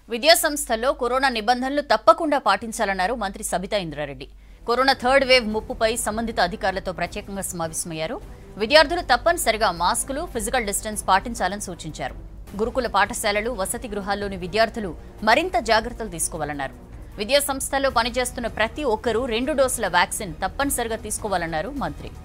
విద్యా సంస్థల్లో కరోనా నిబంధనలు తప్పకుండా పాటించాలన్నారు మంత్రి Sabitha Indra Reddy. Corona third wave ముప్పుపై సంబంధిత అధికారులతో ప్రత్యేకంగా సమావేశమయ్యారు. విద్యార్థులు తప్పనిసరిగా మాస్కులు, ఫిజికల్ డిస్టెన్స్ పాటించాలని సూచించారు. గురుకుల పాఠశాలలు, వసతి గృహాల్లోని విద్యార్థులు మరింత జాగ్రత్తలు తీసుకోవాలన్నారు. విద్యా సంస్థల్లో పనిచేస్తున్న ప్రతి ఒక్కరూ 2 డోసుల వ్యాక్సిన్ తప్పనిసరిగా తీసుకోవాలన్నారు మంత్రి.